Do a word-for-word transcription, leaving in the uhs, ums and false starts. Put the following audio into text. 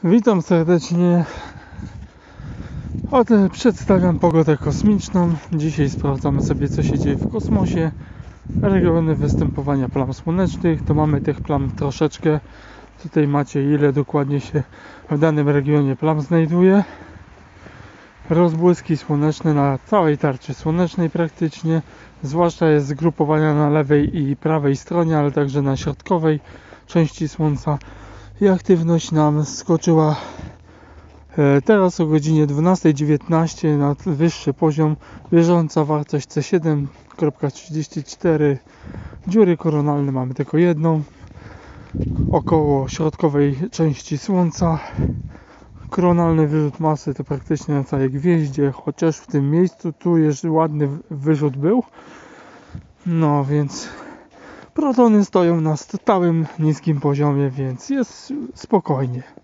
Witam serdecznie. Oto przedstawiam pogodę kosmiczną. Dzisiaj sprawdzamy sobie, co się dzieje w kosmosie. Regiony występowania plam słonecznych. To mamy tych plam troszeczkę. Tutaj macie, ile dokładnie się w danym regionie plam znajduje. Rozbłyski słoneczne na całej tarczy słonecznej praktycznie. Zwłaszcza jest zgrupowania na lewej i prawej stronie, ale także na środkowej części Słońca. I aktywność nam skoczyła teraz o godzinie dwunasta dziewiętnaście na wyższy poziom. Bieżąca wartość C siedem przecinek trzydzieści cztery. Dziury koronalne mamy tylko jedną około środkowej części Słońca. Koronalny wyrzut masy to praktycznie na całej gwieździe, chociaż w tym miejscu tu jeszcze ładny wyrzut był. No więc protony stoją na stałym niskim poziomie, więc jest spokojnie.